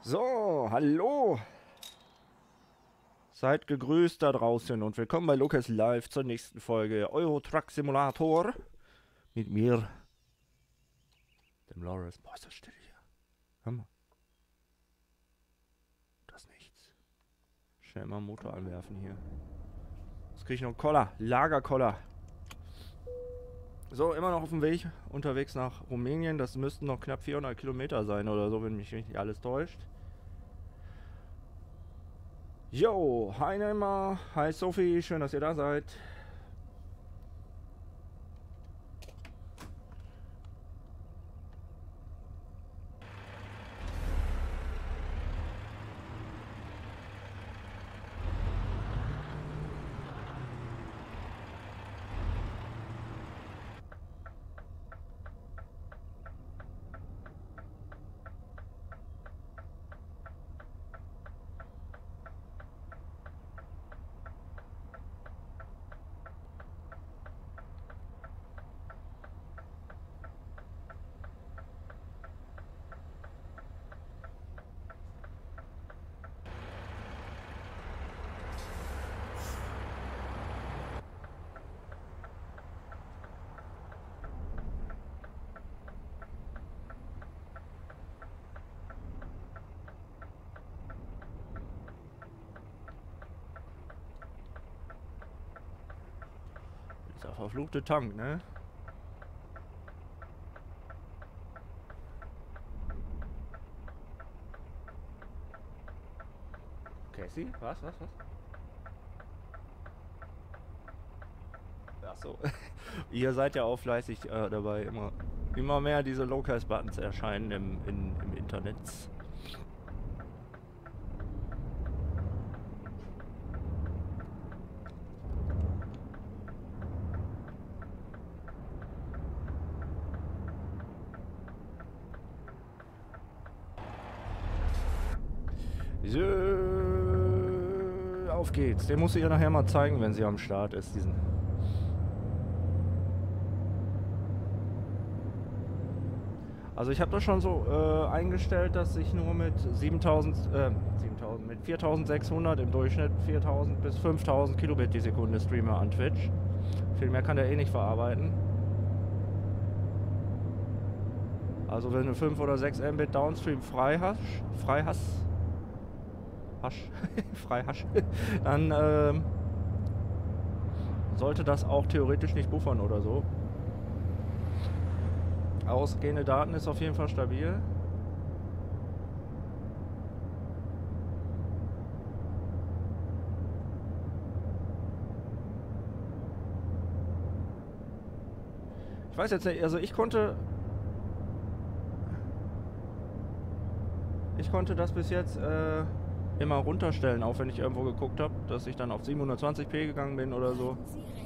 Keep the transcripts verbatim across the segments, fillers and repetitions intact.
So, hallo. Seid gegrüßt da draußen und willkommen bei Lukas Live zur nächsten Folge Euro Truck Simulator. Mit mir, dem Loris. Boah, ist das still hier. Hör mal. Das ist nichts. Schnell mal Motor anwerfen hier. Jetzt kriege ich noch einen Koller. Lagerkoller. So, immer noch auf dem Weg unterwegs nach Rumänien. Das müssten noch knapp vierhundert Kilometer sein oder so, wenn mich nicht alles täuscht. Jo, hi Neymar, hi Sophie, schön, dass ihr da seid. Dieser verfluchte Tank, ne? Casey? Was, was, was? Ach so. Ihr seid ja auch fleißig äh, dabei. Immer, immer mehr diese Locals-Buttons erscheinen im, in, im Internet. So, auf geht's. Den muss ich ihr nachher mal zeigen, wenn sie am Start ist, diesen. Also ich habe das schon so äh, eingestellt, dass ich nur mit siebentausend, äh, siebentausend, mit viertausendsechshundert im Durchschnitt viertausend bis fünftausend Kilobit die Sekunde streame an Twitch. Viel mehr kann der eh nicht verarbeiten. Also wenn du fünf oder sechs Mbit Downstream frei hast, frei hast, Hasch, frei Hasch, dann ähm, sollte das auch theoretisch nicht buffern oder so. Ausgehende Daten ist auf jeden Fall stabil. Ich weiß jetzt nicht, also ich konnte ich konnte das bis jetzt äh, immer runterstellen, auch wenn ich irgendwo geguckt habe, dass ich dann auf siebenhundertzwanzig p gegangen bin oder so.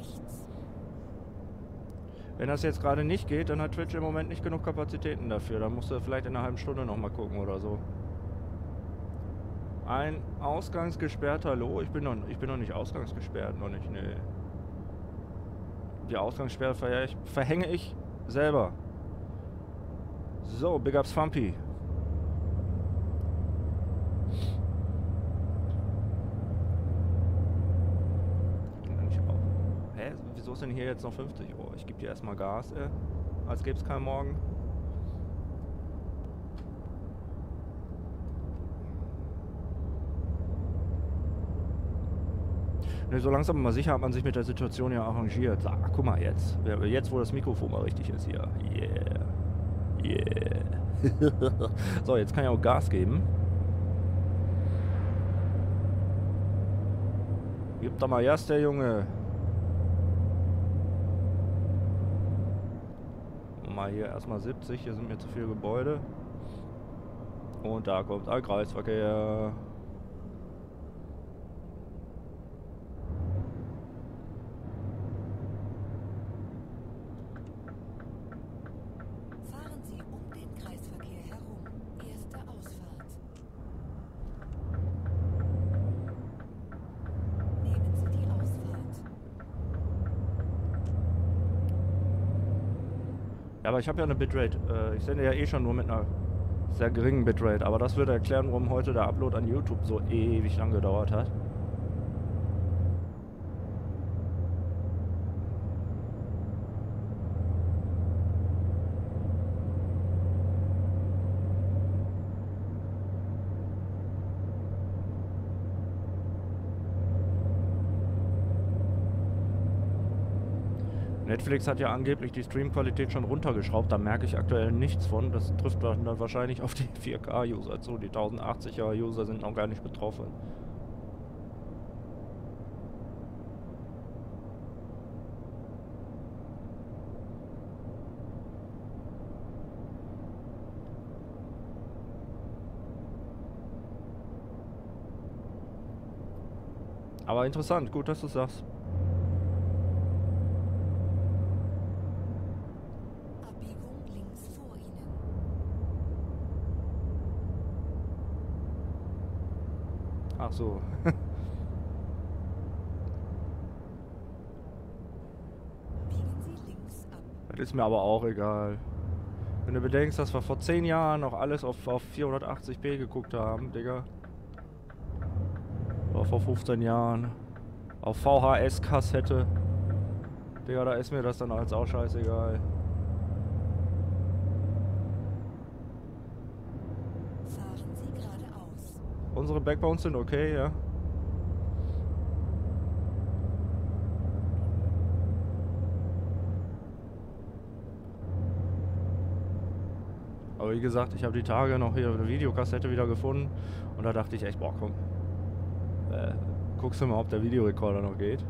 Wenn das jetzt gerade nicht geht, dann hat Twitch im Moment nicht genug Kapazitäten dafür. Dann musst du vielleicht in einer halben Stunde nochmal gucken oder so. Ein ausgangsgesperrter Hallo? Ich bin noch, ich bin noch nicht ausgangsgesperrt, noch nicht, nee. Die Ausgangssperre verhänge ich, verhänge ich selber. So, Big Ups Fumpy. Wieso ist denn hier jetzt noch fünfzig? Oh, ich gebe dir erstmal Gas, äh, als gäbe es keinen Morgen. Ne, so langsam aber sicher hat man sich mit der Situation ja arrangiert. Ach, guck mal jetzt. Jetzt, wo das Mikrofon mal richtig ist hier. Yeah. Yeah. So, jetzt kann ich auch Gas geben. Gib da mal Gas, der Junge. Mal hier erstmal siebzig, hier sind mir zu viele Gebäude. Und da kommt ein Kreisverkehr. Fahren Sie um den Kreisverkehr herum. Erste Ausfahrt. Nehmen Sie die Ausfahrt. Ja, aber ich habe ja eine Bitrate. Äh, ich sende ja eh schon nur mit einer sehr geringen Bitrate. Aber das würde erklären, warum heute der Upload an YouTube so ewig lang gedauert hat. Netflix hat ja angeblich die Streamqualität schon runtergeschraubt, da merke ich aktuell nichts von. Das trifft dann wahrscheinlich auf die vier K-User zu. Die tausendachtzig er-User sind noch gar nicht betroffen. Aber interessant, gut, dass du sagst. Ach so. Biegen Sie links ab. Das ist mir aber auch egal. Wenn du bedenkst, dass wir vor zehn Jahren noch alles auf, auf vierhundertachtzig p geguckt haben, Digga. Oder vor fünfzehn Jahren. Auf V H S-Kassette. Digga, da ist mir das dann als auch scheißegal. Fahren Sie geradeaus. Unsere Backbones sind okay, ja. Aber wie gesagt, ich habe die Tage noch hier eine Videokassette wieder gefunden. Und da dachte ich echt, boah, komm. Äh, guckst du mal, ob der Videorekorder noch geht.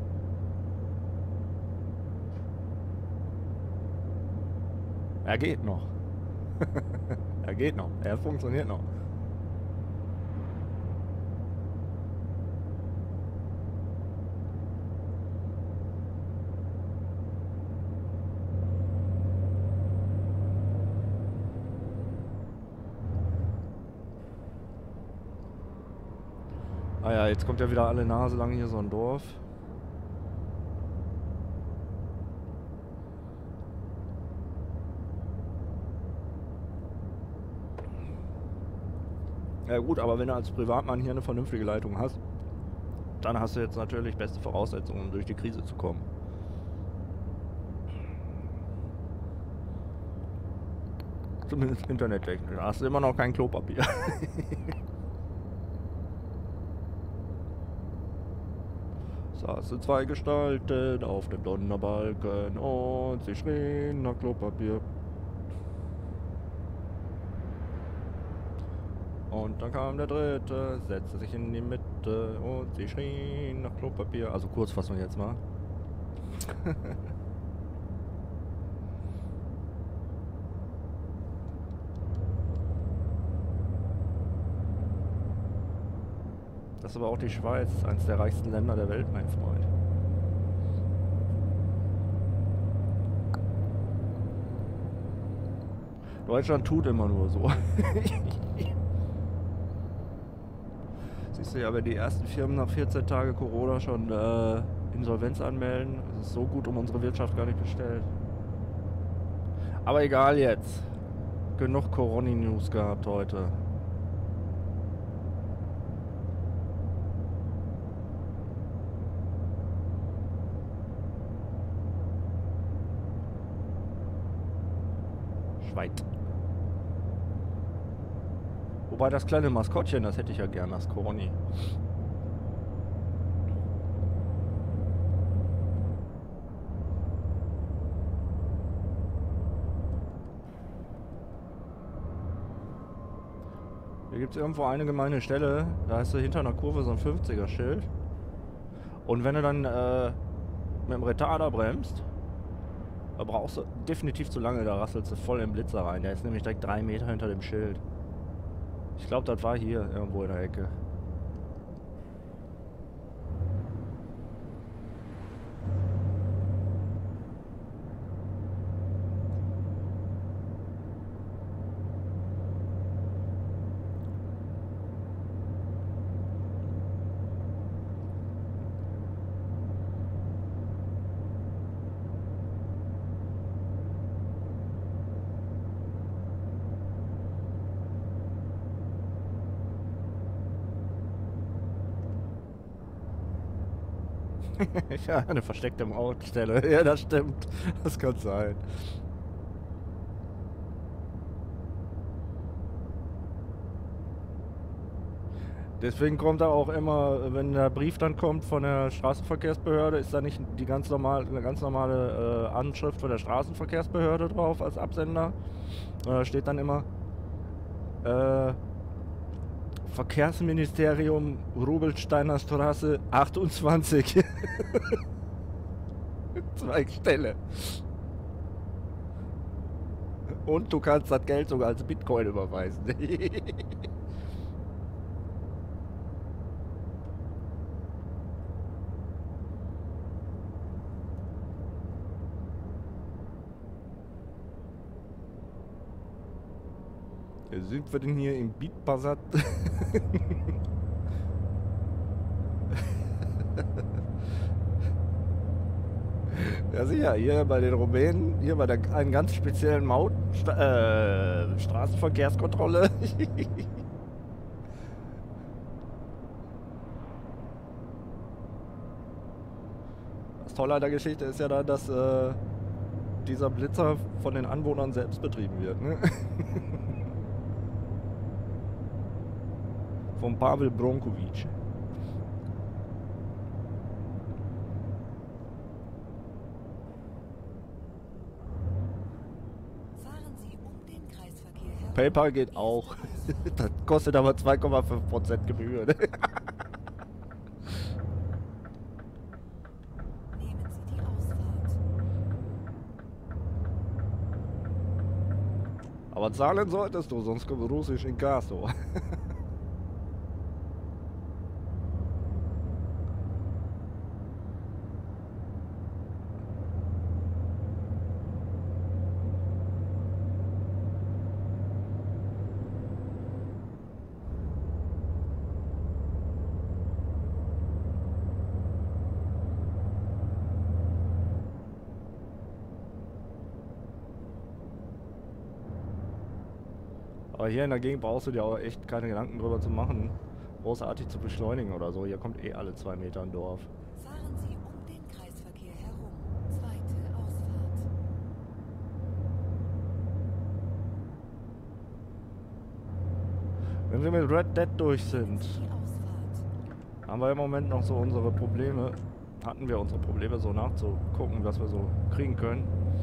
Er geht noch. Er geht noch. Er funktioniert noch. Ah ja, jetzt kommt ja wieder alle Nase lang hier so ein Dorf. Ja gut, aber wenn du als Privatmann hier eine vernünftige Leitung hast, dann hast du jetzt natürlich beste Voraussetzungen, um durch die Krise zu kommen. Zumindest internettechnisch. Da hast du immer noch kein Klopapier. Saßen zwei Gestalten auf dem Donnerbalken und sie schrien nach Klopapier. Und dann kam der dritte, setzte sich in die Mitte und sie schrien nach Klopapier. Also Kurzfassung jetzt mal. Das ist aber auch die Schweiz, eines der reichsten Länder der Welt, mein Freund. Deutschland tut immer nur so. Siehst du ja, wenn die ersten Firmen nach vierzehn Tagen Corona schon äh, Insolvenz anmelden, ist es so gut um unsere Wirtschaft gar nicht bestellt. Aber egal jetzt. Genug Corona-News gehabt heute. Schweit. Wobei das kleine Maskottchen, das hätte ich ja gern, das Coroni. Hier gibt es irgendwo eine gemeine Stelle, da hast du hinter einer Kurve so ein fünfziger-Schild. Und wenn du dann äh, mit dem Retarder bremst, da brauchst du definitiv zu lange, da rasselst du voll im Blitzer rein. Der ist nämlich direkt drei Meter hinter dem Schild. Ich glaube, das war hier irgendwo in der Ecke. Ja, eine versteckte Mautstelle. Ja, das stimmt. Das kann sein. Deswegen kommt da auch immer, wenn der Brief dann kommt von der Straßenverkehrsbehörde, ist da nicht die ganz normal, eine ganz normale äh, Anschrift von der Straßenverkehrsbehörde drauf als Absender. Da steht dann immer äh, Verkehrsministerium Rubelsteiner Straße achtundzwanzig. Zweigstelle. Und du kannst das Geld sogar als Bitcoin überweisen. Sind wir denn hier im Beatbazar? Ja sicher, hier bei den Rumänen, hier bei der einen ganz speziellen Maut, äh, Straßenverkehrskontrolle. Das Tolle an der Geschichte ist ja dann, dass äh, dieser Blitzer von den Anwohnern selbst betrieben wird. Ne? Von Pavel Bronkovic. Fahren Sie um den Kreisverkehr herum. PayPal geht auch. Das kostet aber zwei Komma fünf Prozent Gebühr. Ne? Nehmen Sie die Ausfahrt. Aber zahlen solltest du, sonst kommt russisch Inkasso. Aber hier in der Gegend brauchst du dir auch echt keine Gedanken drüber zu machen, großartig zu beschleunigen oder so. Hier kommt eh alle zwei Meter ein Dorf. Fahren Sie um den Kreisverkehr herum. Zweite Ausfahrt. Wenn wir mit Red Dead durch sind, Die Ausfahrt. haben wir im Moment noch so unsere Probleme, hatten wir unsere Probleme so nachzugucken, was wir so kriegen können.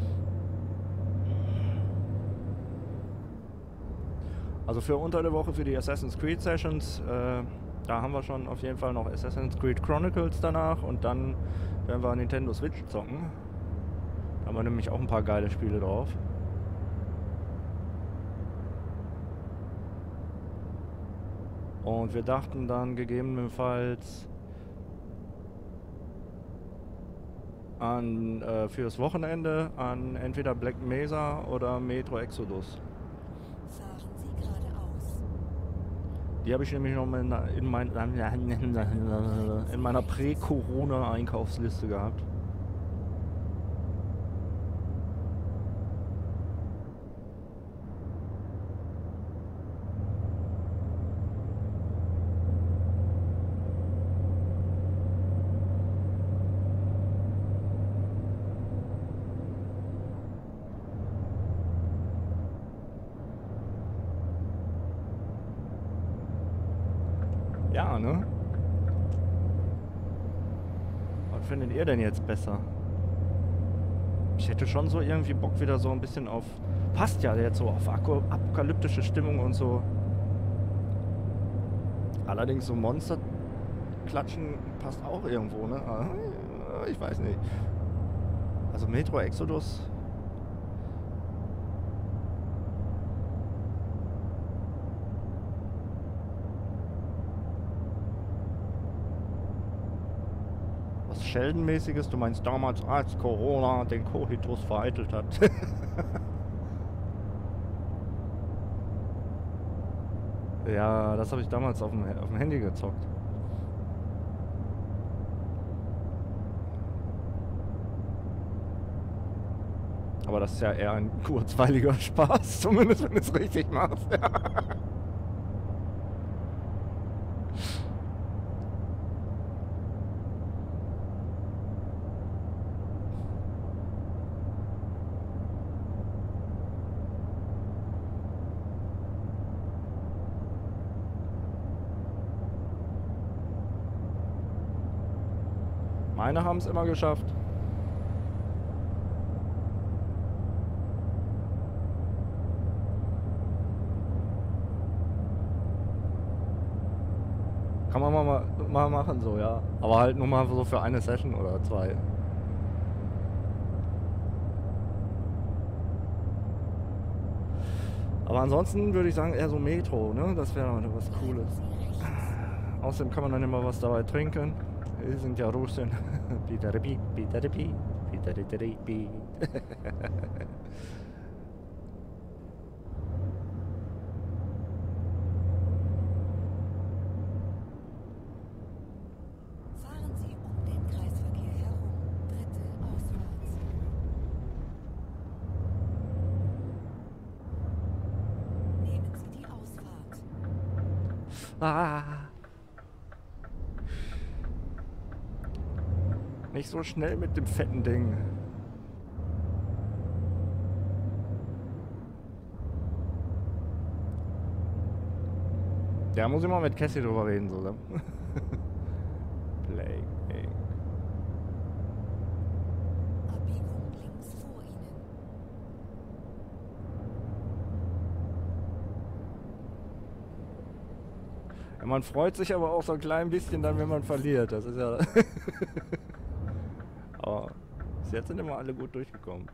Also für unter der Woche für die Assassin's Creed Sessions, äh, da haben wir schon auf jeden Fall noch Assassin's Creed Chronicles danach und dann werden wir Nintendo Switch zocken. Da haben wir nämlich auch ein paar geile Spiele drauf. Und wir dachten dann gegebenenfalls an äh, fürs Wochenende an entweder Black Mesa oder Metro Exodus. Fahren Sie geradeaus. Die habe ich nämlich noch mal in, in, mein, in meiner Prä-Corona-Einkaufsliste gehabt. Ja, ne? Was findet ihr denn jetzt besser? Ich hätte schon so irgendwie Bock wieder so ein bisschen auf... Passt ja jetzt so auf ako- apokalyptische Stimmung und so. Allerdings so Monster klatschen passt auch irgendwo, ne? Ah, ich weiß nicht. Also Metro Exodus... Sheldon-mäßiges, du meinst damals, als Corona den Kohitus vereitelt hat. Ja, das habe ich damals auf dem, auf dem Handy gezockt. Aber das ist ja eher ein kurzweiliger Spaß, zumindest wenn du es richtig machst. Eine haben es immer geschafft. Kann man mal, mal, mal machen so, ja. Aber halt nur mal so für eine Session oder zwei. Aber ansonsten würde ich sagen eher so Metro, ne? Das wäre was Cooles. Außerdem kann man dann immer was dabei trinken. Wir sind ja Russen. Bitteribi, bitteribi, bitteribi. Fahren Sie um den Kreisverkehr herum. Dritte Ausfahrt. Nehmen Sie die Ausfahrt. Ah. Nicht so schnell mit dem fetten Ding. Ja, muss ich mal mit Cassie drüber reden, so. Play. Abbiegung links vor Ihnen. Ja, man freut sich aber auch so ein klein bisschen dann, wenn man verliert. Das ist ja... Aber bis jetzt sind immer alle gut durchgekommen.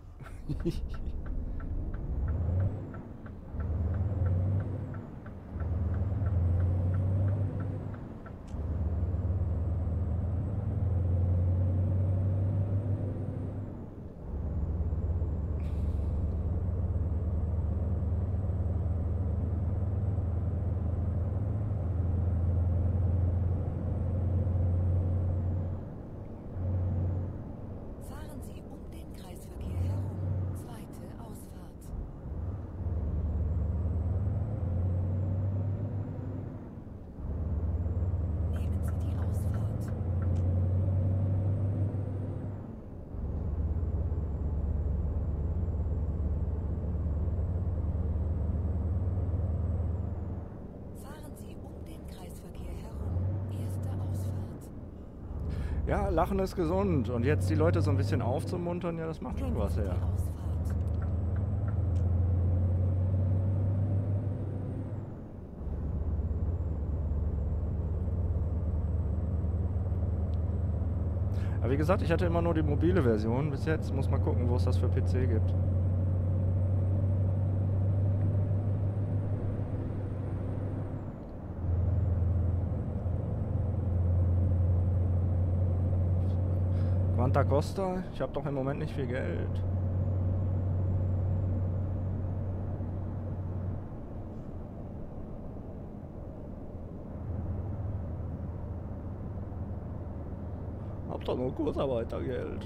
Fahren Sie um den Kreisverkehr herum. Zweite Ausfahrt. Nehmen Sie die Ausfahrt. Fahren Sie um den Kreisverkehr herum. Erste Ausfahrt. Ja, Lachen ist gesund. Und jetzt die Leute so ein bisschen aufzumuntern, ja, das macht schon was, ja. Die Ausfahrt. Aber wie gesagt, ich hatte immer nur die mobile Version. Bis jetzt muss mal gucken, wo es das für P C gibt. Quanta Costa? Ich habe doch im Moment nicht viel Geld. Hab doch nur Kursarbeitergeld.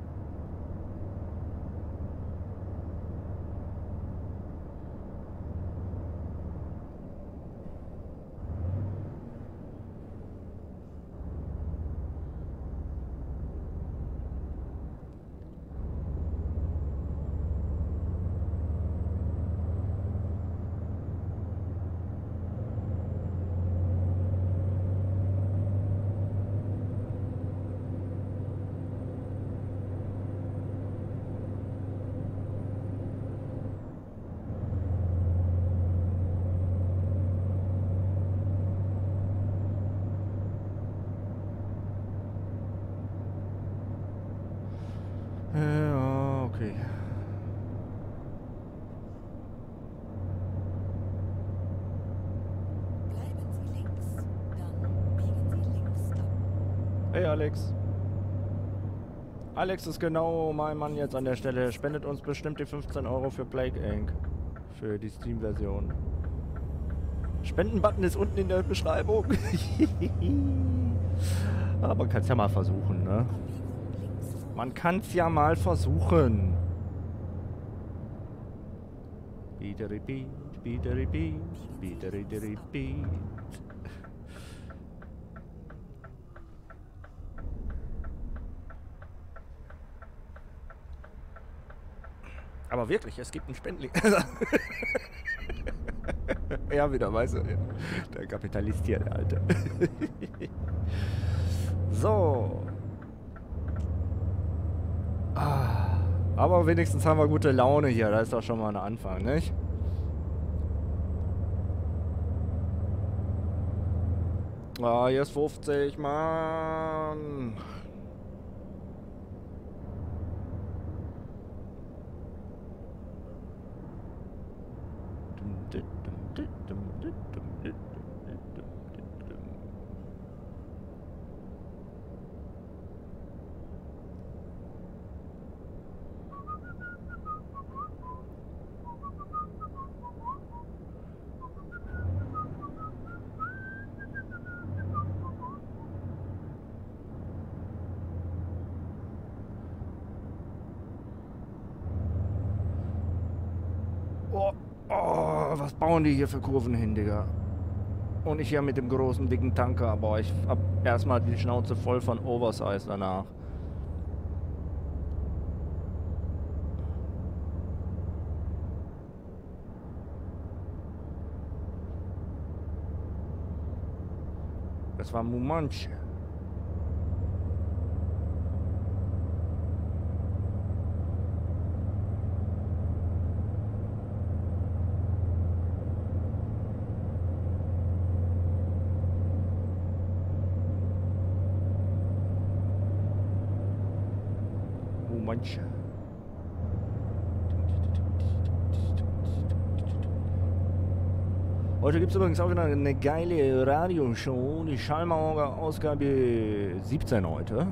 Ja, okay. Bleiben Sie links. Dann biegen Sie links ab. Hey Alex. Alex ist genau mein Mann jetzt an der Stelle. Er spendet uns bestimmt die fünfzehn Euro für Plague Incorporated. Für die Steam-Version. Spendenbutton ist unten in der Beschreibung. Aber man kann es ja mal versuchen, ne? Abbiegung links vor. Man kann es ja mal versuchen. Biederebeat, biederebeat, biederebeat. Aber wirklich, es gibt einen Spendling. Ja, wieder, weißt du. Der Kapitalist hier, der Alte. So. Aber wenigstens haben wir gute Laune hier. Das ist doch schon mal ein Anfang, nicht? Ah, hier ist fünfzig, Mann. Oh, oh, was bauen die hier für Kurven hin, Digga? Und ich hier mit dem großen, dicken Tanker. Boah, ich hab erstmal die Schnauze voll von Oversize danach. Das war Mumanche. Mumanche. Heute gibt es übrigens auch wieder eine geile Radioshow, die Schallmauer Ausgabe siebzehn heute.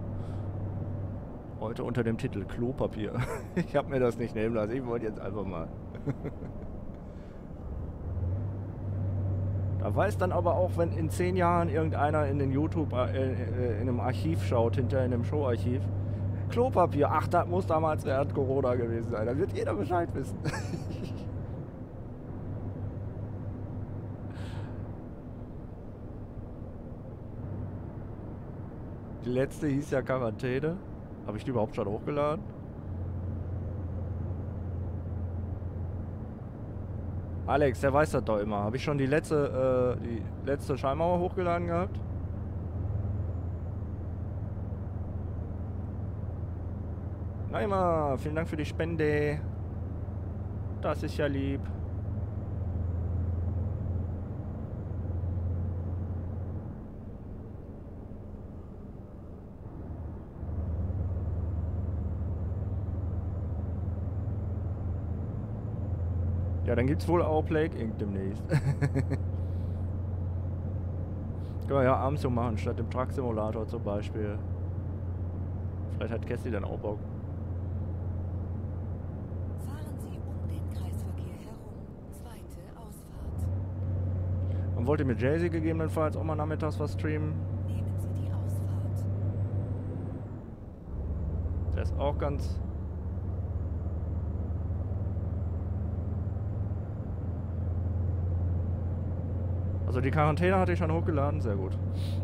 Heute unter dem Titel Klopapier. Ich habe mir das nicht nehmen lassen, ich wollte jetzt einfach mal. Da weiß dann aber auch, wenn in zehn Jahren irgendeiner in den YouTube, äh, äh, in einem Archiv schaut, hinter in einem Showarchiv. Klopapier, ach, das muss damals während Corona gewesen sein, da wird jeder Bescheid wissen. Die letzte hieß ja Quarantäne. Habe ich die überhaupt schon hochgeladen? Alex, der weiß das doch immer. Habe ich schon die letzte, äh, die letzte Schallmauer hochgeladen gehabt? Neymar, vielen Dank für die Spende. Das ist ja lieb. Ja, dann gibt's wohl auch Plague Inc demnächst. Können wir ja abends so machen, statt dem Truck Simulator zum Beispiel. Vielleicht hat Cassie dann auch Bock. Fahren Sie um den Kreisverkehr herum. Zweite Ausfahrt. Man wollte mit Jay-Z gegebenenfalls auch mal nachmittags was streamen. Nehmen Sie die Ausfahrt. Der ist auch ganz... Also die Quarantäne hatte ich schon hochgeladen, sehr gut.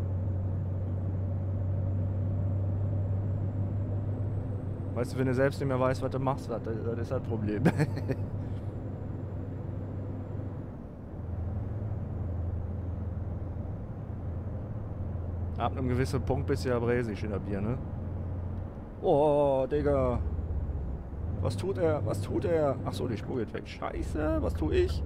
Weißt du, wenn du selbst nicht mehr weißt, was du machst, das, das ist das Problem. Ab einem gewissen Punkt bist du ja bräsig in der Bier, ne? Oh, Digga. Was tut er? Was tut er? Achso, die Spur geht weg. Scheiße, was tue ich?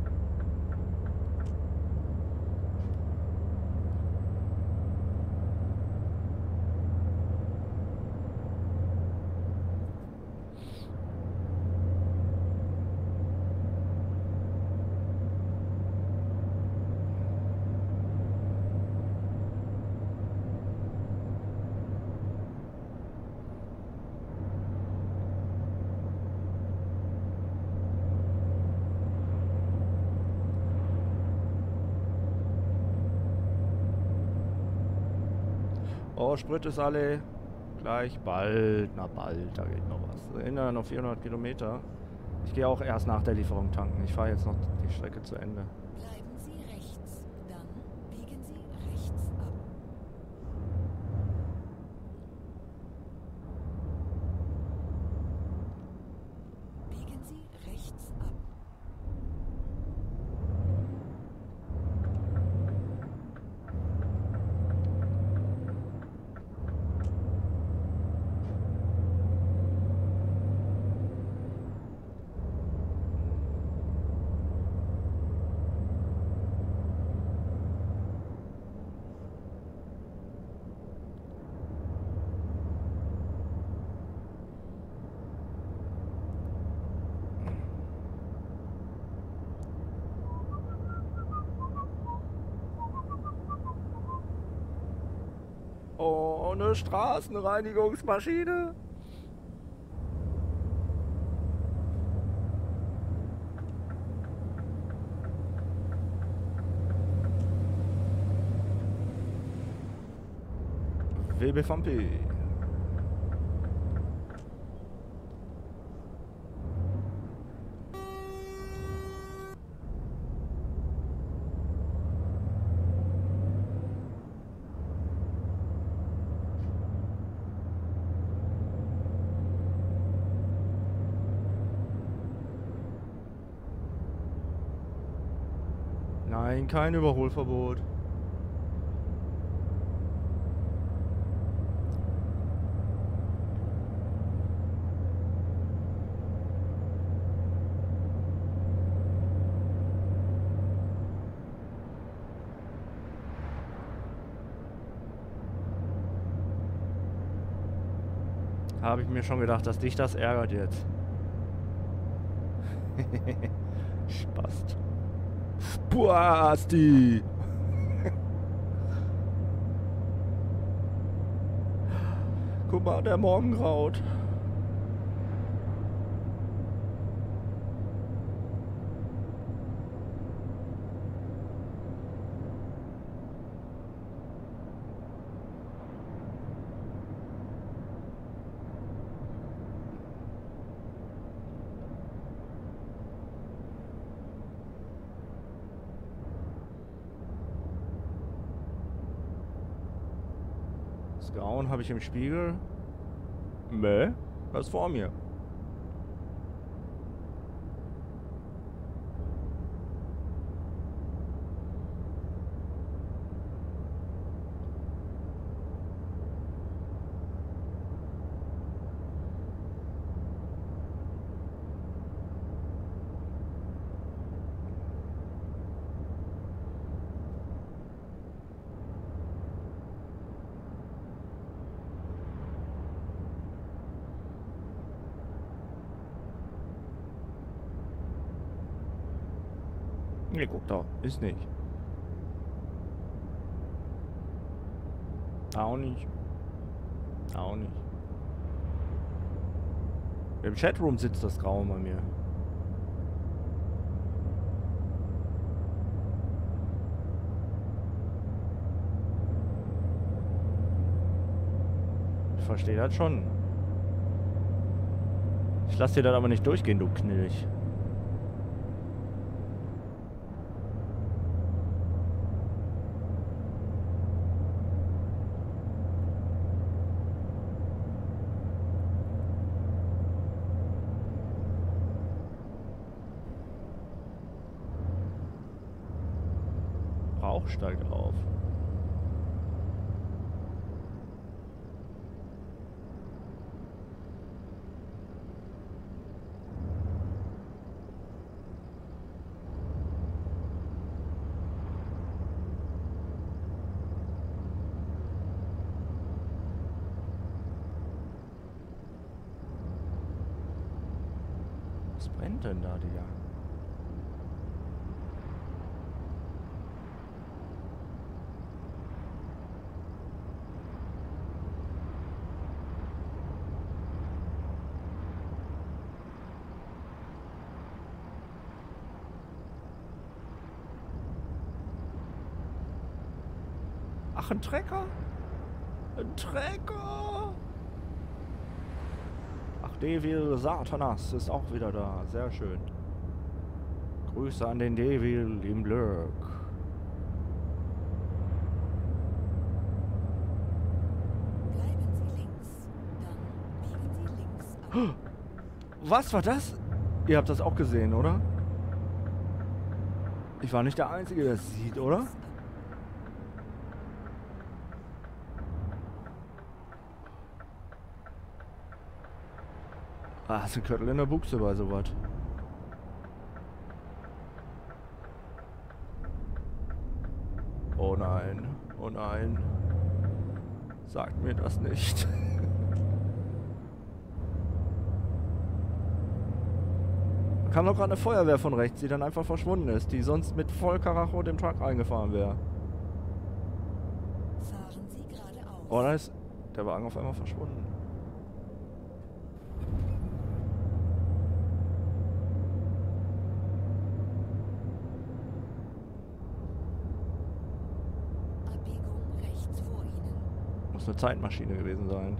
Oh, Sprit ist alle gleich bald. Na bald, da geht noch was. Erinnere noch vierhundert Kilometer. Ich gehe auch erst nach der Lieferung tanken. Ich fahre jetzt noch die Strecke zu Ende. Bleiben Sie rechts. Dann biegen Sie rechts ab. Biegen Sie rechts ab. eine Straßenreinigungsmaschine. W B V P. Nein, kein Überholverbot. Habe ich mir schon gedacht, dass dich das ärgert jetzt. Spast. Spasti! Guck mal, der Morgengraut. Das Grauen habe ich im Spiegel. Mäh, was vor mir? Nee, guck da, ist nicht. Auch nicht. Auch nicht. Im Chatroom sitzt das Graue bei mir. Ich verstehe das schon. Ich lasse dir das aber nicht durchgehen, du Knilch. Rauch steigt auf. Was brennt denn da, Digga? Ach, ein Trecker? Ein Trecker! Ach, Devil Satanas ist auch wieder da. Sehr schön. Grüße an den Devil im Blöck. Bleiben Sie links, dann biegen Sie links ab. Was war das? Ihr habt das auch gesehen, oder? Ich war nicht der Einzige, der es sieht, oder? Ah, ist ein Köttel in der Buchse bei sowas. Oh nein, oh nein. Sagt mir das nicht. Kam doch gerade eine Feuerwehr von rechts, die dann einfach verschwunden ist, die sonst mit Vollkaracho dem Truck eingefahren wäre. Fahren Sie geradeaus. Oh, da ist... der Wagen auf einmal verschwunden. Abbiegung rechts vor Ihnen. Muss eine Zeitmaschine gewesen sein.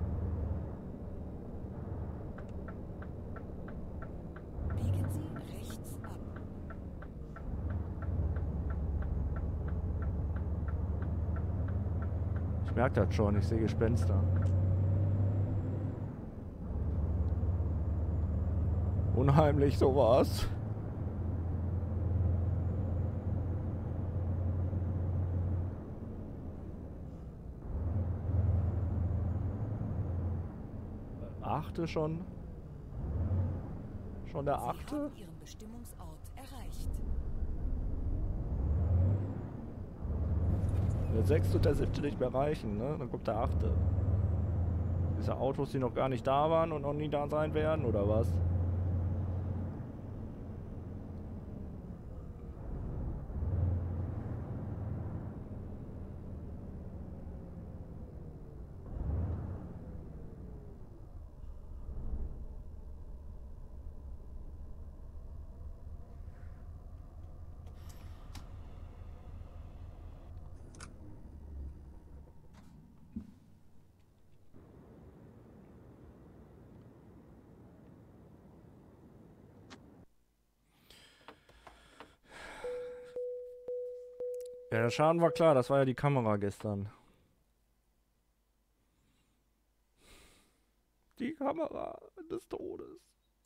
Biegen Sie rechts ab. Ich merke das schon, ich sehe Gespenster. Unheimlich sowas. Achte schon. Schon der Sie achte? haben Ihren Bestimmungsort erreicht. Der sechste und der siebte nicht mehr reichen, ne? Dann kommt der achte. Diese Autos, die noch gar nicht da waren und noch nie da sein werden, oder was? Ja, der Schaden war klar, das war ja die Kamera gestern. Die Kamera des Todes.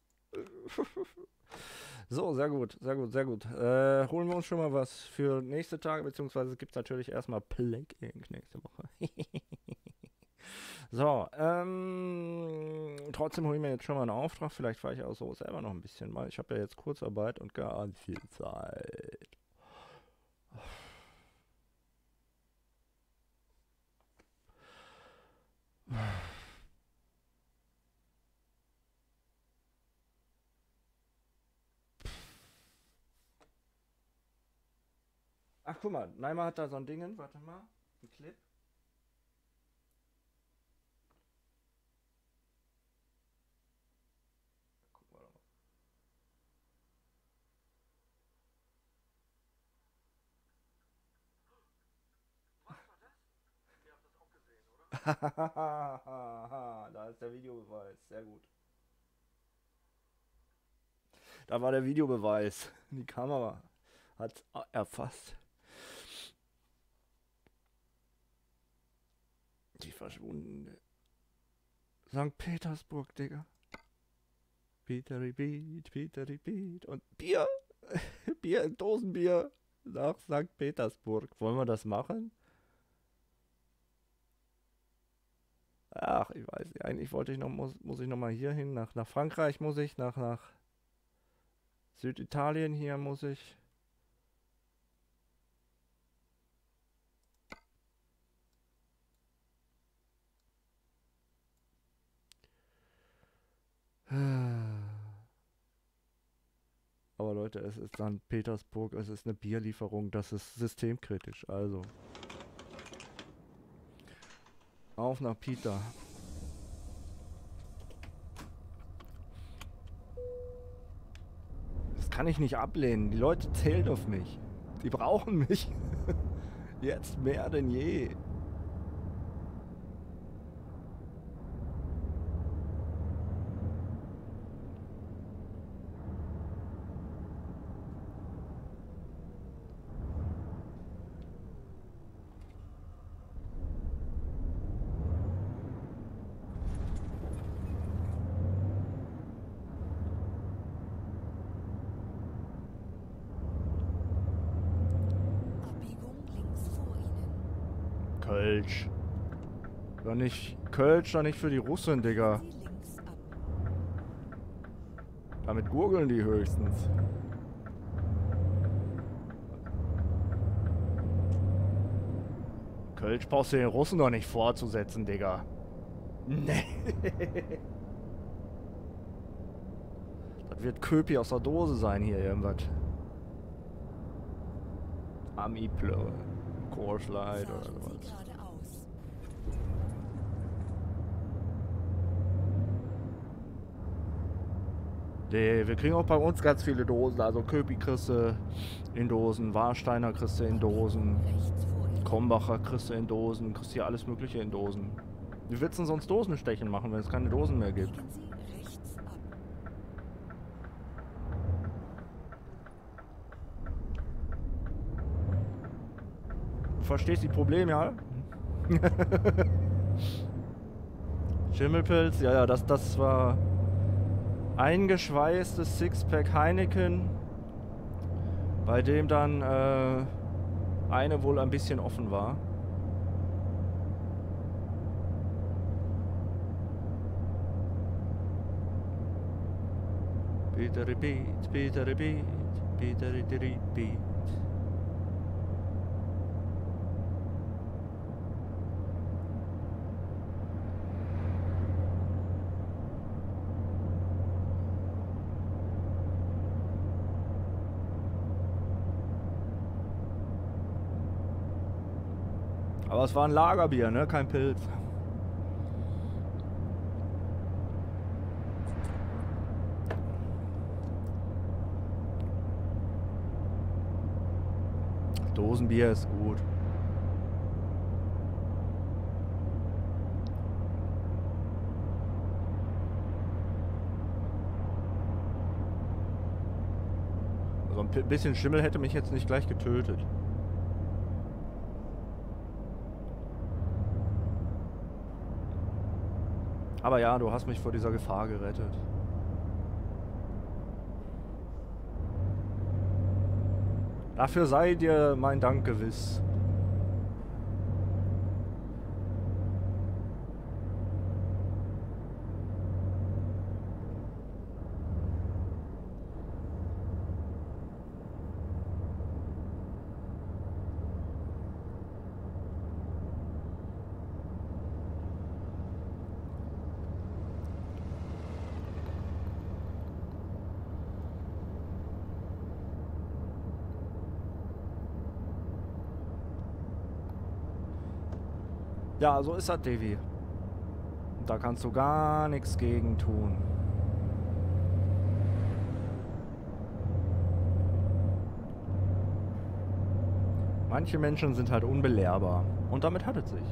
So, sehr gut, sehr gut, sehr gut. Äh, holen wir uns schon mal was für nächste Tage, beziehungsweise gibt es natürlich erstmal Plague Inc nächste Woche. So, ähm, trotzdem hole ich mir jetzt schon mal einen Auftrag. Vielleicht fahre ich auch so selber noch ein bisschen mal. Ich habe ja jetzt Kurzarbeit und gar viel Zeit. Ach, guck mal, Neymar hat da so ein Ding. Warte mal, ein Clip. Gucken wir doch mal. Da ist der Videobeweis, sehr gut. Da war der Videobeweis. Die Kamera hat erfasst. Die verschwundene Sankt Petersburg, Digga. Peteri Beat, Peteri Beat. Und Bier. Bier, Dosenbier nach Sankt Petersburg. Wollen wir das machen? Ach, ich weiß nicht. Eigentlich wollte ich noch, muss, muss ich noch mal hier hin. Nach, nach Frankreich muss ich, nach, nach Süditalien hier muss ich. Aber Leute, es ist Sankt Petersburg, es ist eine Bierlieferung, das ist systemkritisch, also. Auf nach Peter. Das kann ich nicht ablehnen, die Leute zählen auf mich. Die brauchen mich. Jetzt mehr denn je. Kölsch. Doch nicht. Kölsch, doch nicht für die Russen, Digga. Damit gurgeln die höchstens. Kölsch brauchst du den Russen doch nicht vorzusetzen, Digga. Nee. Das wird Köpi aus der Dose sein hier, irgendwas. Ami-Plö. Coors Light oder sowas. Nee, wir kriegen auch bei uns ganz viele Dosen. Also Köpi kriegst du in Dosen, Warsteiner kriegst du in Dosen, Rechts vor Ihnen. Krombacher kriegst du in Dosen, kriegst hier alles mögliche in Dosen. Wie willst du denn sonst Dosenstechen machen, wenn es keine Dosen mehr gibt? Biegen Sie rechts ab. Du verstehst die Probleme, ja? Schimmelpilz, ja, ja, das, das war eingeschweißtes Sixpack Heineken, bei dem dann äh, eine wohl ein bisschen offen war. Peter repeat, Peter repeat, Peter repeat. Aber es war ein Lagerbier, ne? Kein Pilz. Dosenbier ist gut. So ein bisschen Schimmel hätte mich jetzt nicht gleich getötet. Aber ja, du hast mich vor dieser Gefahr gerettet. Dafür sei dir mein Dank gewiss. Ja, so ist das, Devi. Da kannst du gar nichts gegen tun. Manche Menschen sind halt unbelehrbar. Und damit hat es sich.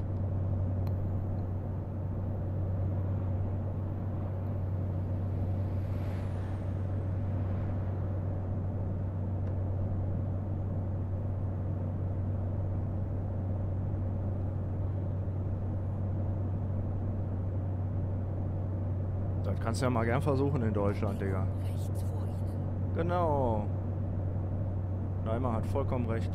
Das kannst du ja mal gern versuchen in Deutschland, Digga. Rechts vor Ihnen. Genau. Neymar hat vollkommen recht.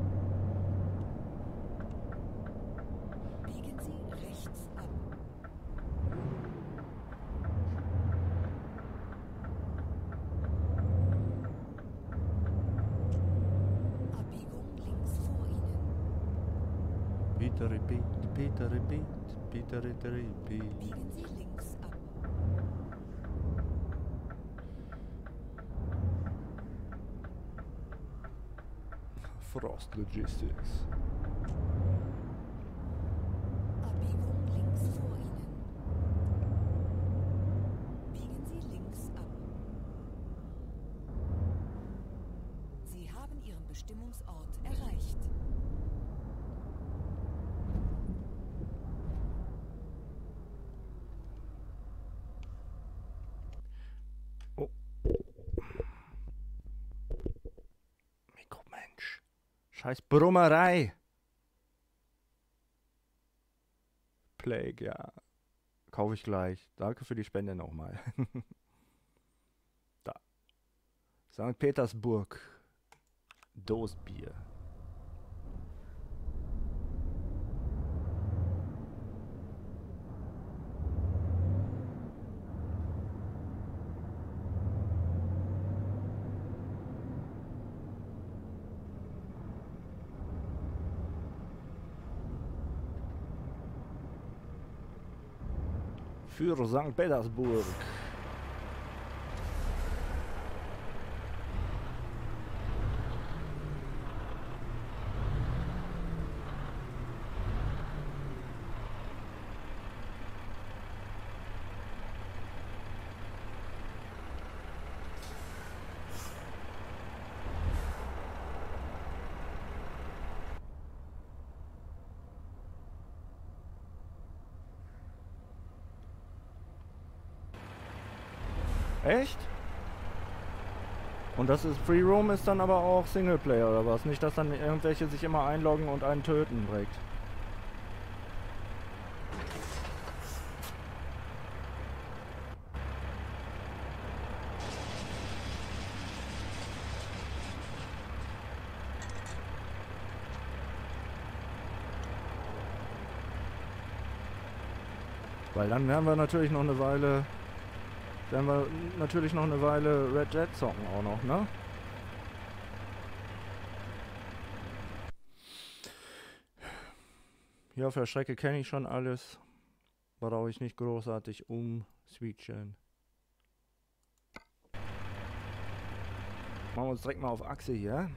Biegen Sie rechts ab. Abbiegung links vor Ihnen. Peter repeat, Peter repeat, Peter repeat. Biegen Sie links ab. Frost Logistics. Abbiegung links vor Ihnen. Biegen Sie links ab. Sie haben Ihren Bestimmungsort erreicht. Oh. Mikromensch. Scheiß Brummerei. Plague, ja. Kaufe ich gleich. Danke für die Spende nochmal. Da. Sankt Petersburg. Dosenbier. Für Sankt Petersburg. Echt? Und das ist Free Roam ist dann aber auch Singleplayer oder was? Nicht, dass dann irgendwelche sich immer einloggen und einen töten direkt. Weil dann werden wir natürlich noch eine Weile, werden wir natürlich noch eine Weile Red Dead zocken auch noch, ne? Hier auf der Strecke kenne ich schon alles. Brauche ich nicht großartig umswitchen. Machen wir uns direkt mal auf Achse hier.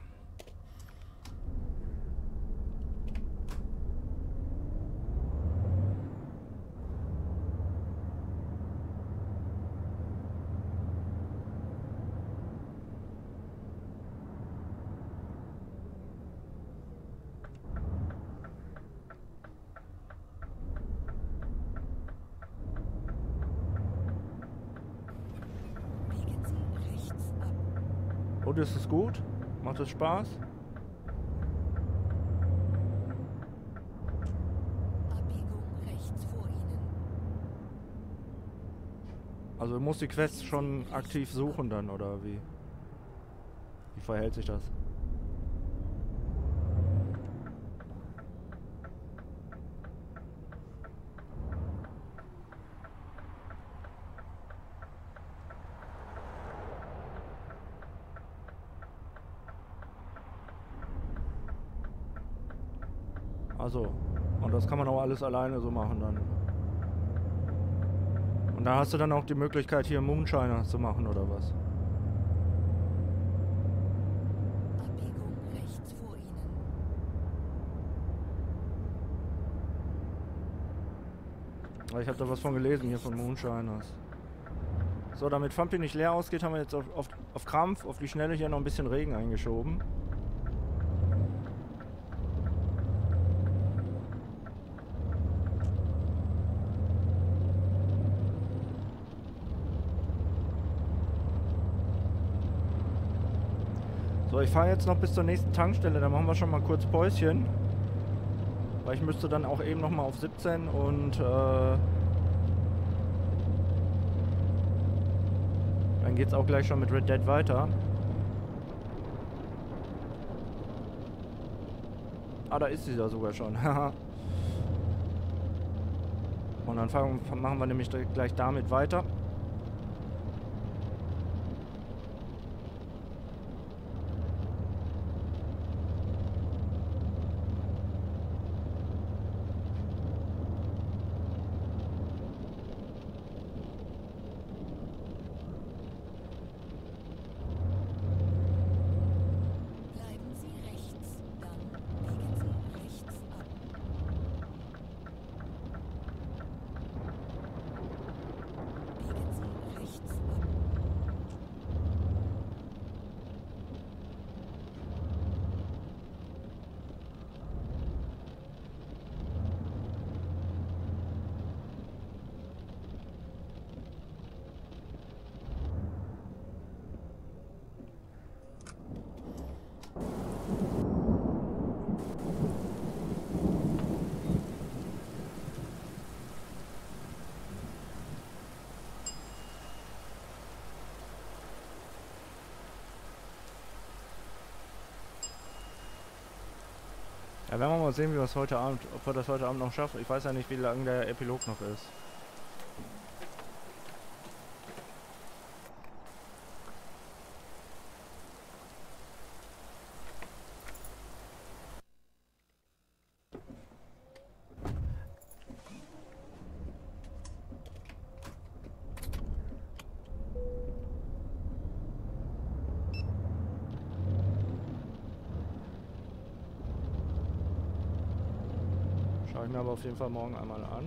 Biegen Sie rechts ab. Und ist es gut? Macht es Spaß? Abbiegung rechts vor Ihnen. Also muss die Quest schon aktiv suchen dann, oder wie? Wie verhält sich das? Also, und das kann man auch alles alleine so machen dann. Und da hast du dann auch die Möglichkeit hier Moonshiner zu machen oder was? Abbiegung rechts vor Ihnen. Ich habe da was von gelesen hier von Moonshiners. So, damit Fampi nicht leer ausgeht, haben wir jetzt auf, auf, auf Krampf, auf die Schnelle hier noch ein bisschen Regen eingeschoben. So, ich fahre jetzt noch bis zur nächsten Tankstelle, dann machen wir schon mal kurz Päuschen. Weil ich müsste dann auch eben noch mal auf siebzehn und äh, dann geht's auch gleich schon mit Red Dead weiter. Ah, da ist sie ja sogar schon. Und dann fangen, machen wir nämlich gleich damit weiter. Bleiben Sie rechts, dann biegen Sie rechts ab. Biegen Sie rechts ab. Ja, werden wir mal sehen, wie wir es heute Abend, ob wir das heute Abend noch schaffen. Ich weiß ja nicht, wie lange der Epilog noch ist. Schaue ich mir aber auf jeden Fall morgen einmal an.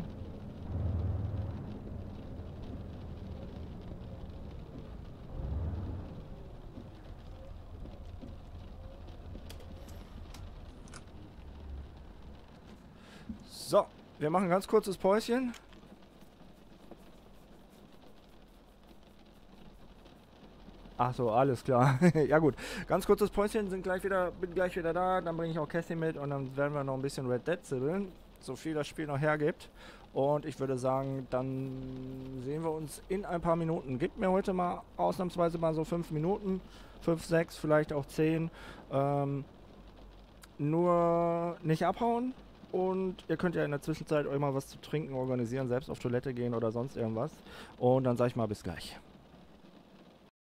So, wir machen ein ganz kurzes Päuschen. Ach so, alles klar. Ja gut, ganz kurzes Päuschen, sind gleich wieder, bin gleich wieder da, dann bringe ich auch Cassie mit und dann werden wir noch ein bisschen Red Dead zibbeln, so viel das Spiel noch hergibt. Und ich würde sagen, dann sehen wir uns in ein paar Minuten. Gebt mir heute mal ausnahmsweise mal so fünf Minuten, fünf, sechs, vielleicht auch zehn. Ähm, nur nicht abhauen und ihr könnt ja in der Zwischenzeit euch mal was zu trinken organisieren, selbst auf Toilette gehen oder sonst irgendwas. Und dann sage ich mal bis gleich.